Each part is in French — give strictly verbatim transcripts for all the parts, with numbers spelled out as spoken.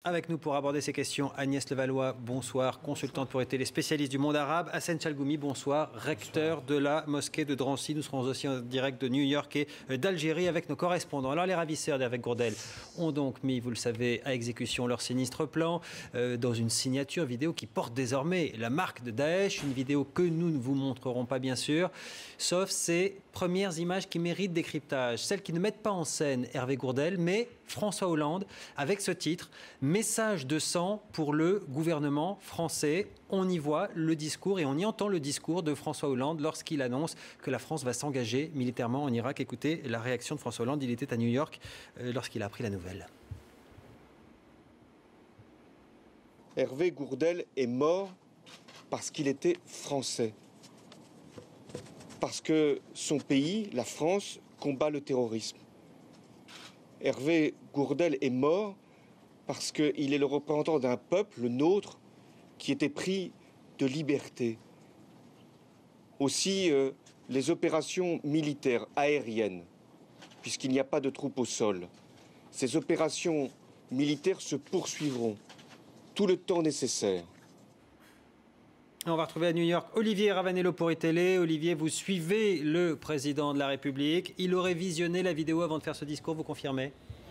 Avec nous pour aborder ces questions, Agnès Levallois, bonsoir, consultante pour les télé spécialiste du monde arabe. Hassan Chalgoumi, bonsoir, recteur bonsoir. de la mosquée de Drancy. Nous serons aussi en direct de New York et d'Algérie avec nos correspondants. Alors les ravisseurs d'Hervé Gourdel ont donc mis, vous le savez, à exécution leur sinistre plan euh, dans une signature vidéo qui porte désormais la marque de Daesh. Une vidéo que nous ne vous montrerons pas bien sûr, sauf ces premières images qui méritent décryptage. Celles qui ne mettent pas en scène Hervé Gourdel, mais François Hollande avec ce titre « Message de sang pour le gouvernement français ». On y voit le discours et on y entend le discours de François Hollande lorsqu'il annonce que la France va s'engager militairement en Irak. Écoutez la réaction de François Hollande, il était à New York euh, lorsqu'il a appris la nouvelle. Hervé Gourdel est mort parce qu'il était français. Parce que son pays, la France, combat le terrorisme. Hervé Gourdel est mort parce qu'il est le représentant d'un peuple, le nôtre, qui était pris de liberté. Aussi, euh, les opérations militaires aériennes, puisqu'il n'y a pas de troupes au sol, ces opérations militaires se poursuivront tout le temps nécessaire. On va retrouver à New York Olivier Ravanello pour iTélé. Olivier, vous suivez le président de la République. Il aurait visionné la vidéo avant de faire ce discours, vous confirmez ?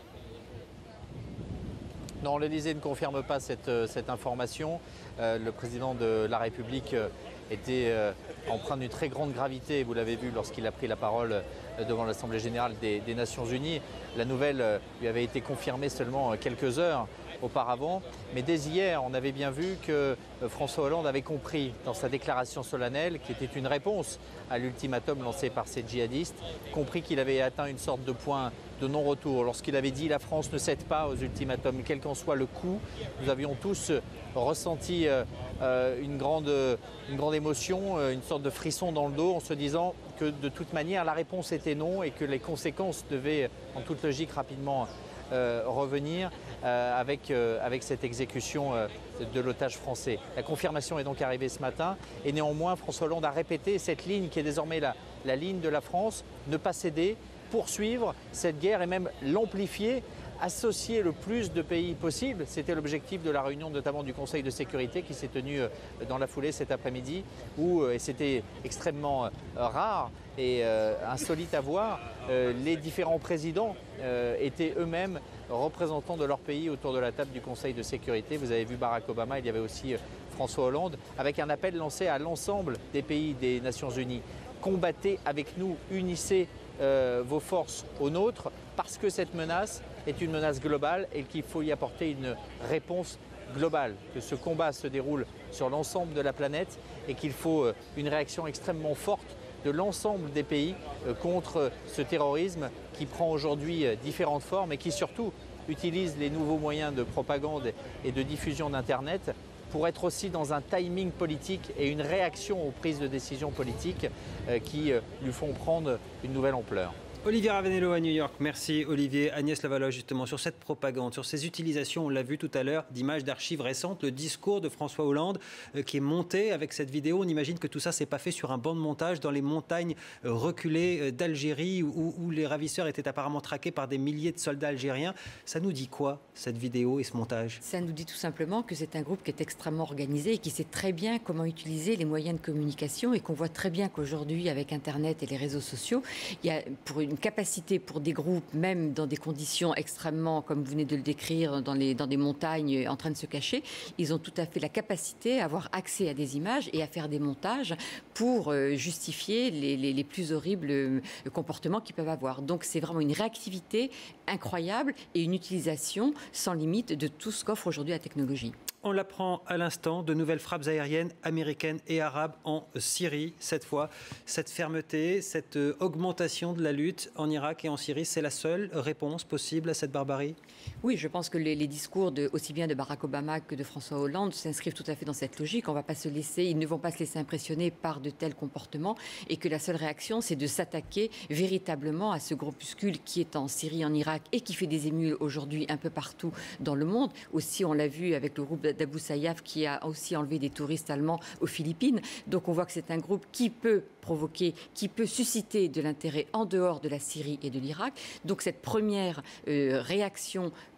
Non, l'Élysée ne confirme pas cette, cette information. Euh, le président de la République euh, était euh, empreint d'une très grande gravité, vous l'avez vu lorsqu'il a pris la parole euh, devant l'Assemblée générale des, des Nations Unies. La nouvelle euh, lui avait été confirmée seulement euh, quelques heures auparavant. Mais dès hier, on avait bien vu que euh, François Hollande avait compris dans sa déclaration solennelle, qui était une réponse à l'ultimatum lancé par ces djihadistes, compris qu'il avait atteint une sorte de point de non-retour. Lorsqu'il avait dit « la France ne cède pas aux ultimatums, quel qu'en soit le coût », nous avions tous ressenti euh, une, grande, une grande émotion, une sorte de frisson dans le dos en se disant que de toute manière la réponse était non et que les conséquences devaient en toute logique rapidement euh, revenir euh, avec, euh, avec cette exécution euh, de l'otage français. La confirmation est donc arrivée ce matin et néanmoins François Hollande a répété cette ligne qui est désormais la, la ligne de la France, ne pas céder, poursuivre cette guerre et même l'amplifier, associer le plus de pays possible. C'était l'objectif de la réunion notamment du Conseil de sécurité qui s'est tenue dans la foulée cet après-midi où, et c'était extrêmement rare et insolite à voir, les différents présidents étaient eux-mêmes représentants de leur pays autour de la table du Conseil de sécurité. Vous avez vu Barack Obama, il y avait aussi François Hollande, avec un appel lancé à l'ensemble des pays des Nations Unies. Combattez avec nous, unissez euh, vos forces aux nôtres, parce que cette menace est une menace globale et qu'il faut y apporter une réponse globale, que ce combat se déroule sur l'ensemble de la planète et qu'il faut euh, une réaction extrêmement forte de l'ensemble des pays euh, contre ce terrorisme qui prend aujourd'hui euh, différentes formes et qui surtout utilise les nouveaux moyens de propagande et de diffusion d'Internet pour être aussi dans un timing politique et une réaction aux prises de décision politiques euh, qui euh, lui font prendre une nouvelle ampleur. Olivier Ravanello à New York. Merci Olivier. Agnès Levallois justement sur cette propagande, sur ces utilisations, on l'a vu tout à l'heure, d'images d'archives récentes, le discours de François Hollande euh, qui est monté avec cette vidéo. On imagine que tout ça s'est pas fait sur un banc de montage dans les montagnes euh, reculées euh, d'Algérie où, où les ravisseurs étaient apparemment traqués par des milliers de soldats algériens. Ça nous dit quoi cette vidéo et ce montage? Ça nous dit tout simplement que c'est un groupe qui est extrêmement organisé et qui sait très bien comment utiliser les moyens de communication et qu'on voit très bien qu'aujourd'hui avec Internet et les réseaux sociaux, il y a pour une capacité pour des groupes, même dans des conditions extrêmement, comme vous venez de le décrire, dans, les, dans des montagnes en train de se cacher, ils ont tout à fait la capacité à avoir accès à des images et à faire des montages pour euh, justifier les, les, les plus horribles euh, comportements qu'ils peuvent avoir. Donc c'est vraiment une réactivité incroyable et une utilisation sans limite de tout ce qu'offre aujourd'hui la technologie. On l'apprend à l'instant, de nouvelles frappes aériennes américaines et arabes en Syrie. Cette fois, cette fermeté, cette augmentation de la lutte en Irak et en Syrie, c'est la seule réponse possible à cette barbarie? Oui, je pense que les, les discours de, aussi bien de Barack Obama que de François Hollande s'inscrivent tout à fait dans cette logique. On va pas se laisser, ils ne vont pas se laisser impressionner par de tels comportements et que la seule réaction, c'est de s'attaquer véritablement à ce groupuscule qui est en Syrie, en Irak et qui fait des émules aujourd'hui un peu partout dans le monde. Aussi, on l'a vu avec le groupe d'Abou Sayyaf qui a aussi enlevé des touristes allemands aux Philippines. Donc on voit que c'est un groupe qui peut provoquer, qui peut susciter de l'intérêt en dehors de la Syrie et de l'Irak. Donc cette première euh, réaction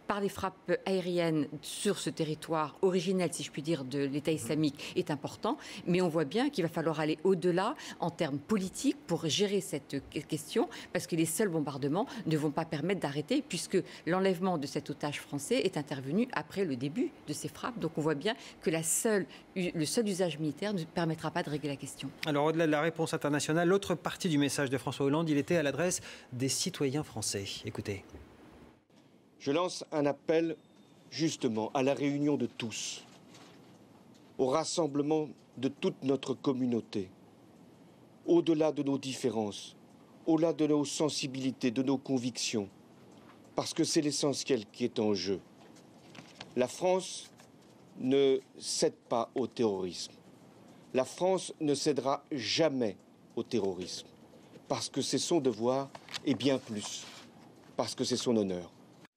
par les frappes aériennes sur ce territoire originel, si je puis dire, de l'État islamique est important. Mais on voit bien qu'il va falloir aller au-delà en termes politiques pour gérer cette question, parce que les seuls bombardements ne vont pas permettre d'arrêter, puisque l'enlèvement de cet otage français est intervenu après le début de ces frappes. Donc on voit bien que la seule, le seul usage militaire ne permettra pas de régler la question. Alors au-delà de la réponse internationale, l'autre partie du message de François Hollande, il était à l'adresse des citoyens français. Écoutez. Je lance un appel justement à la réunion de tous, au rassemblement de toute notre communauté, au-delà de nos différences, au-delà de nos sensibilités, de nos convictions, parce que c'est l'essentiel qui est en jeu. La France ne cède pas au terrorisme. La France ne cédera jamais au terrorisme, parce que c'est son devoir et bien plus, parce que c'est son honneur.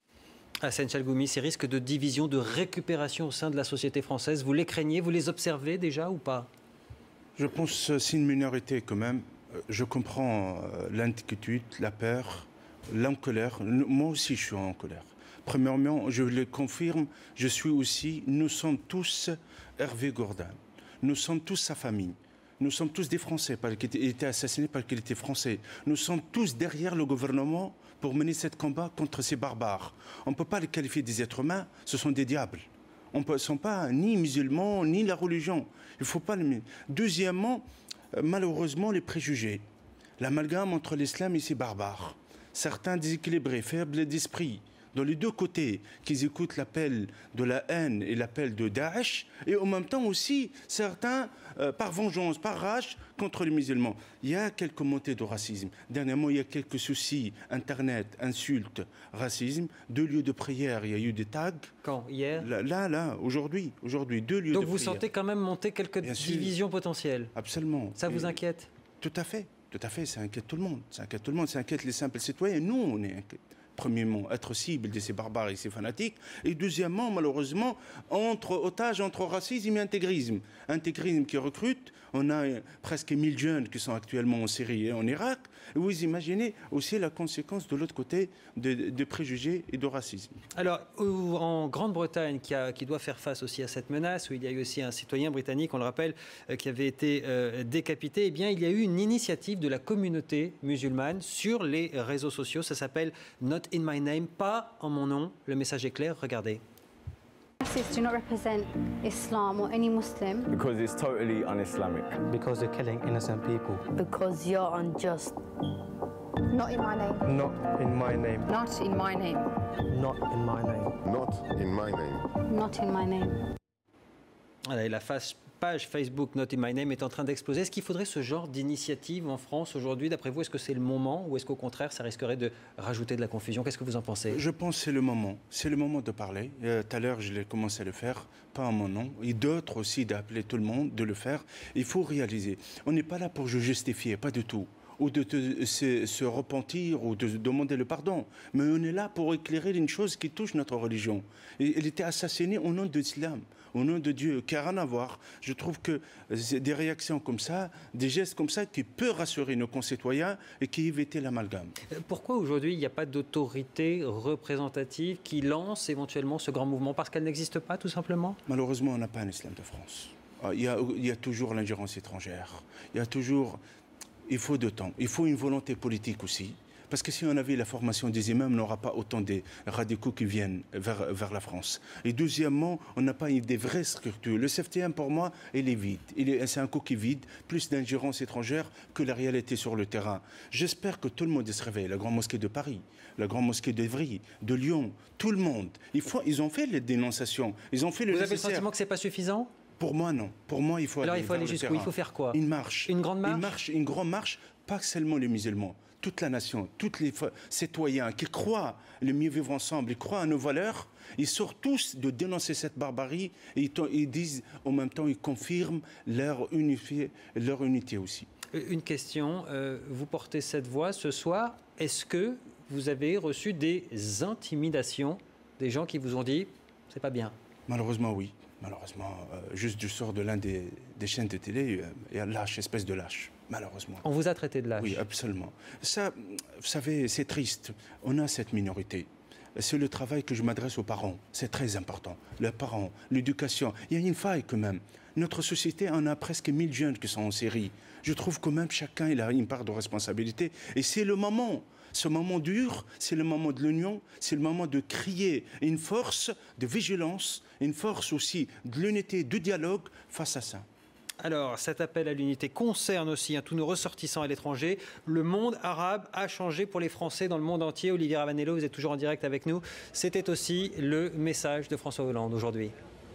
Hassen Chalgoumi, ces risques de division, de récupération au sein de la société française, vous les craignez, vous les observez déjà ou pas? Je pense que c'est une minorité quand même. Je comprends l'inquiétude, la peur, la colère. Moi aussi, je suis en colère. Premièrement, je le confirme, je suis aussi, nous sommes tous Hervé Gourdin. Nous sommes tous sa famille. Nous sommes tous des Français, parce qu'il était assassiné parce qu'il était français. Nous sommes tous derrière le gouvernement pour mener ce combat contre ces barbares. On ne peut pas les qualifier des êtres humains, ce sont des diables. On ne sont pas ni musulmans, ni la religion. Il faut pas le... Deuxièmement, malheureusement, les préjugés. L'amalgame entre l'islam et ces barbares. Certains déséquilibrés, faibles d'esprit, dans les deux côtés, qu'ils écoutent l'appel de la haine et l'appel de Daesh, et en même temps aussi, certains, euh, par vengeance, par rage, contre les musulmans. Il y a quelques montées de racisme. Dernièrement, il y a quelques soucis, Internet, insultes, racisme, deux lieux de prière, il y a eu des tags. Quand? Hier? Là, là, là aujourd'hui, aujourd'hui, deux lieux Donc de vous prière. Sentez quand même monter quelques Bien divisions sûr. Potentielles? Absolument. Ça vous et... inquiète? Tout à fait, tout à fait, ça inquiète tout le monde. Ça inquiète tout le monde, ça inquiète les simples citoyens. Nous, on est inquiets. Premièrement, être cible de ces barbares et ces fanatiques. Et deuxièmement, malheureusement, entre otages, entre racisme et intégrisme. Intégrisme qui recrute. On a presque mille jeunes qui sont actuellement en Syrie et en Irak. Et vous imaginez aussi la conséquence de l'autre côté de, de préjugés et de racisme. Alors, en Grande-Bretagne, qui, a, qui doit faire face aussi à cette menace, où il y a eu aussi un citoyen britannique, on le rappelle, euh, qui avait été euh, décapité, eh bien, il y a eu une initiative de la communauté musulmane sur les réseaux sociaux. Ça s'appelle Not in my name, pas en mon nom. Le message est clair, regardez. Do not represent Islam or any Muslim. Because it's totally un-Islamic. Because they're killing innocent people. Because you're unjust. Not in my name. Not in my name. Not in my name. Not in my name. Not in my name. Not in my name. Voilà, et la face, page Facebook Not in my name est en train d'exploser. Est-ce qu'il faudrait ce genre d'initiative en France aujourd'hui? D'après vous, est-ce que c'est le moment ou est-ce qu'au contraire, ça risquerait de rajouter de la confusion? Qu'est-ce que vous en pensez? Je pense que c'est le moment. C'est le moment de parler. Euh, tout à l'heure, je l'ai commencé à le faire, pas en mon nom. Et d'autres aussi d'appeler tout le monde, de le faire. Il faut réaliser. On n'est pas là pour justifier, pas du tout. Ou de te, se, se repentir ou de demander le pardon. Mais on est là pour éclairer une chose qui touche notre religion. Et, il était assassiné au nom de l'islam, au nom de Dieu, qui n'a rien à voir. Je trouve que des réactions comme ça, des gestes comme ça, qui peuvent rassurer nos concitoyens et qui évitent l'amalgame. Pourquoi aujourd'hui il n'y a pas d'autorité représentative qui lance éventuellement ce grand mouvement? Parce qu'elle n'existe pas, tout simplement? Malheureusement, on n'a pas un islam de France. Il y a, il y a toujours l'ingérence étrangère. Il y a toujours... Il faut de temps. Il faut une volonté politique aussi. Parce que si on avait la formation des imams, on n'aura pas autant de radicaux qui viennent vers, vers la France. Et deuxièmement, on n'a pas des vraies structures. Le C F T M, pour moi, il est vide. C'est un coquille vide, plus d'ingérence étrangère que la réalité sur le terrain. J'espère que tout le monde se réveille. La Grande Mosquée de Paris, la Grande Mosquée d'Evry, de Lyon, tout le monde. Il faut, ils ont fait les dénonciations. Ils ont fait le Vous nécessaire. avez le sentiment que ce n'est pas suffisant? Pour moi, non. Pour moi, il faut Alors aller il faut aller jusqu'où? Il faut faire quoi? Une marche. Une grande marche? Une marche, une grande marche, pas seulement les musulmans, toute la nation, tous les citoyens qui croient le mieux vivre ensemble, ils croient à nos valeurs, ils sortent tous de dénoncer cette barbarie et ils, ils disent, en même temps, ils confirment leur, unifié, leur unité aussi. Une question, euh, vous portez cette voix ce soir, est-ce que vous avez reçu des intimidations, des gens qui vous ont dit, c'est pas bien? Malheureusement, oui. Malheureusement, euh, juste du sort de l'un des, des chaînes de télé, euh, il y a lâche, espèce de lâche, malheureusement. On vous a traité de lâche? Oui, absolument. Ça, vous savez, c'est triste. On a cette minorité. c'est le travail que je m'adresse aux parents. C'est très important. Les parents, l'éducation. Il y a une faille quand même. Notre société en a presque mille jeunes qui sont en série. Je trouve quand même chacun il a une part de responsabilité. Et c'est le moment. Ce moment dur, c'est le moment de l'union, c'est le moment de créer une force de vigilance, une force aussi de l'unité, du dialogue face à ça. Alors, cet appel à l'unité concerne aussi hein, tous nos ressortissants à l'étranger. Le monde arabe a changé pour les Français dans le monde entier. Olivier Ravanello, vous êtes toujours en direct avec nous. C'était aussi le message de François Hollande aujourd'hui.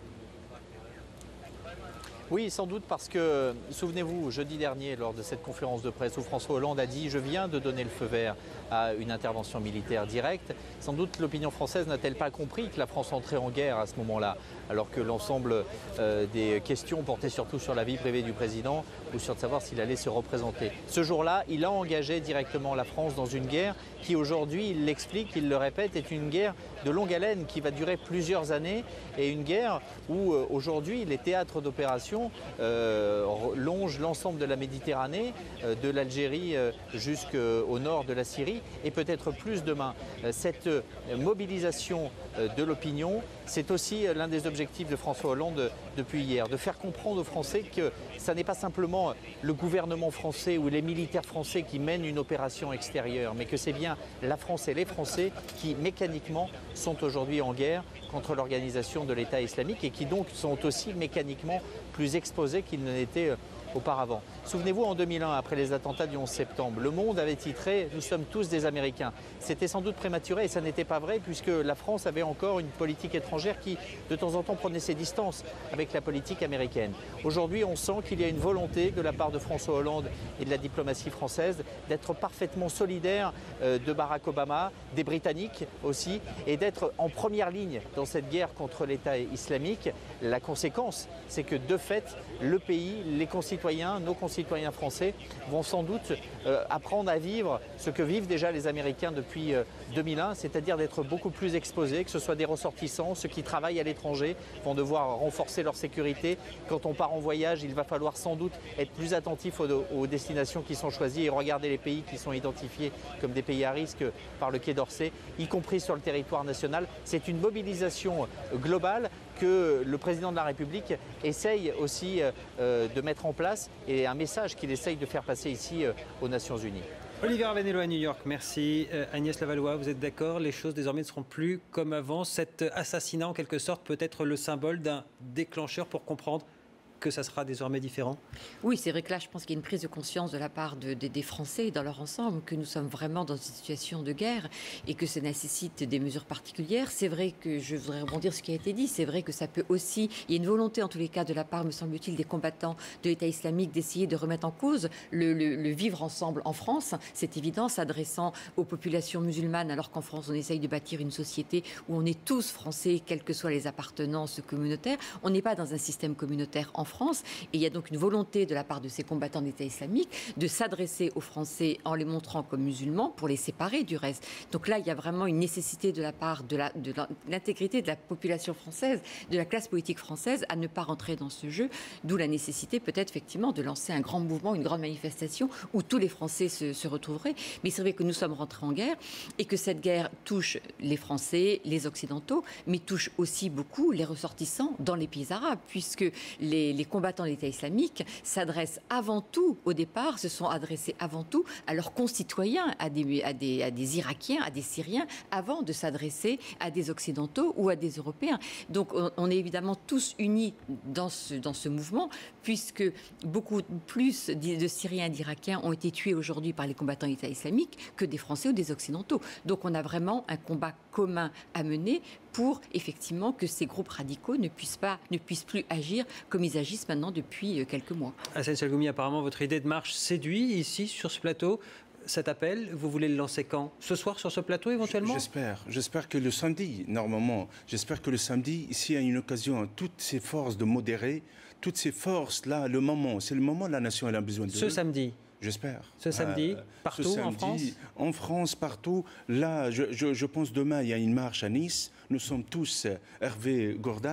Oui, sans doute parce que, souvenez-vous, jeudi dernier, lors de cette conférence de presse où François Hollande a dit « Je viens de donner le feu vert à une intervention militaire directe », sans doute l'opinion française n'a-t-elle pas compris que la France entrait en guerre à ce moment-là, alors que l'ensemble euh, des questions portaient surtout sur la vie privée du président ou sur de savoir s'il allait se représenter. Ce jour-là, il a engagé directement la France dans une guerre qui aujourd'hui, il l'explique, il le répète, est une guerre de longue haleine qui va durer plusieurs années et une guerre où euh, aujourd'hui les théâtres d'opération Euh, longe l'ensemble de la Méditerranée, euh, de l'Algérie euh, jusqu'au nord de la Syrie et peut-être plus demain. Euh, cette euh, mobilisation euh, de l'opinion, c'est aussi euh, l'un des objectifs de François Hollande euh, depuis hier, de faire comprendre aux Français que ça n'est pas simplement le gouvernement français ou les militaires français qui mènent une opération extérieure, mais que c'est bien la France et les Français qui mécaniquement sont aujourd'hui en guerre contre l'organisation de l'État islamique et qui donc sont aussi mécaniquement plus exposés qu'ils ne l'étaient auparavant. Souvenez-vous, en deux mille un, après les attentats du onze septembre, Le Monde avait titré « Nous sommes tous des Américains ». C'était sans doute prématuré et ça n'était pas vrai puisque la France avait encore une politique étrangère qui, de temps en temps, prenait ses distances avec la politique américaine. Aujourd'hui, on sent qu'il y a une volonté de la part de François Hollande et de la diplomatie française d'être parfaitement solidaire de Barack Obama, des Britanniques aussi, et d'être en première ligne dans cette guerre contre l'État islamique. La conséquence, c'est que de fait, le pays, les concitoyens, nos concitoyens français vont sans doute euh, apprendre à vivre ce que vivent déjà les Américains depuis euh, deux mille un, c'est-à-dire d'être beaucoup plus exposés, que ce soit des ressortissants, ceux qui travaillent à l'étranger vont devoir renforcer leur sécurité. Quand on part en voyage, il va falloir sans doute être plus attentif aux, aux destinations qui sont choisies et regarder les pays qui sont identifiés comme des pays à risque par le Quai d'Orsay, y compris sur le territoire national. C'est une mobilisation globale que le président de la République essaye aussi euh, de mettre en place et un message qu'il essaye de faire passer ici euh, aux Nations Unies. Olivier Ravanello à New York, merci. Euh, Agnès Lavallois, vous êtes d'accord? Les choses désormais ne seront plus comme avant. Cet assassinat, en quelque sorte, peut être le symbole d'un déclencheur pour comprendre que ça sera désormais différent? Oui, c'est vrai que là, je pense qu'il y a une prise de conscience de la part de, de, des Français dans leur ensemble, que nous sommes vraiment dans une situation de guerre et que ça nécessite des mesures particulières. C'est vrai que, je voudrais rebondir sur ce qui a été dit, c'est vrai que ça peut aussi, il y a une volonté en tous les cas de la part, me semble-t-il, des combattants de l'État islamique d'essayer de remettre en cause le, le, le vivre ensemble en France. C'est évident, s'adressant aux populations musulmanes, alors qu'en France, on essaye de bâtir une société où on est tous français, quelles que soient les appartenances communautaires. On n'est pas dans un système communautaire en France. Et il y a donc une volonté de la part de ces combattants d'État islamique de s'adresser aux Français en les montrant comme musulmans pour les séparer du reste. Donc là, il y a vraiment une nécessité de la part de, la, de l'intégrité de la population française, de la classe politique française, à ne pas rentrer dans ce jeu. D'où la nécessité peut-être effectivement de lancer un grand mouvement, une grande manifestation où tous les Français se, se retrouveraient. Mais c'est vrai que nous sommes rentrés en guerre et que cette guerre touche les Français, les Occidentaux, mais touche aussi beaucoup les ressortissants dans les pays arabes, puisque les les combattants de l'État islamique s'adressent avant tout, au départ, se sont adressés avant tout à leurs concitoyens, à des, à des, à des Irakiens, à des Syriens, avant de s'adresser à des Occidentaux ou à des Européens. Donc on, on est évidemment tous unis dans ce, dans ce mouvement, puisque beaucoup plus de Syriens et d'Irakiens ont été tués aujourd'hui par les combattants de l'État islamique que des Français ou des Occidentaux. Donc on a vraiment un combat commun à mener pour effectivement que ces groupes radicaux ne puissent, pas, ne puissent plus agir comme ils agissent maintenant depuis quelques mois. Hassan Chalgoumi, apparemment votre idée de marche séduit ici sur ce plateau. Cet appel, vous voulez le lancer quand? Ce soir sur ce plateau éventuellement? J'espère. J'espère que le samedi, normalement, j'espère que le samedi, ici, il y a une occasion, toutes ces forces de modérer, toutes ces forces-là, le moment, c'est le moment, la nation elle a besoin de ce samedi. J'espère. Ce samedi, euh, partout ce samedi, en France En France, partout. Là, je, je, je pense demain, il y a une marche à Nice. Nous sommes tous Hervé Gordal.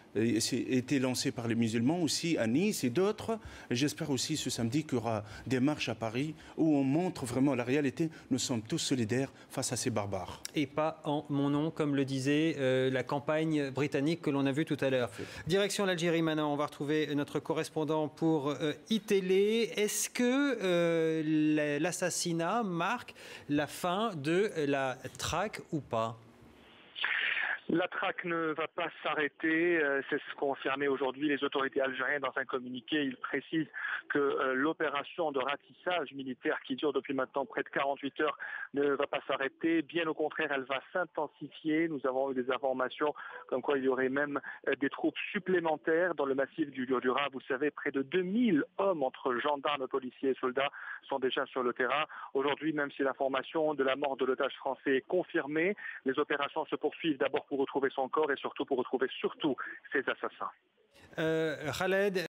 été lancé par les musulmans aussi à Nice et d'autres. J'espère aussi ce samedi qu'il y aura des marches à Paris où on montre vraiment la réalité. Nous sommes tous solidaires face à ces barbares. Et pas en mon nom, comme le disait euh, la campagne britannique que l'on a vue tout à l'heure. Direction l'Algérie maintenant, on va retrouver notre correspondant pour euh, iTélé. Est-ce que euh, l'assassinat marque la fin de la traque ou pas ? La traque ne va pas s'arrêter, c'est ce qu'ont affirmé aujourd'hui les autorités algériennes dans un communiqué. Ils précisent que euh, l'opération de ratissage militaire qui dure depuis maintenant près de quarante-huit heures ne va pas s'arrêter. Bien au contraire, elle va s'intensifier. Nous avons eu des informations comme quoi il y aurait même euh, des troupes supplémentaires dans le massif du Lioura. Vous savez, près de deux mille hommes entre gendarmes, policiers et soldats sont déjà sur le terrain. Aujourd'hui, même si l'information de la mort de l'otage français est confirmée, les opérations se poursuivent d'abord pour retrouver son corps et surtout pour retrouver surtout ses assassins. Euh, Khaled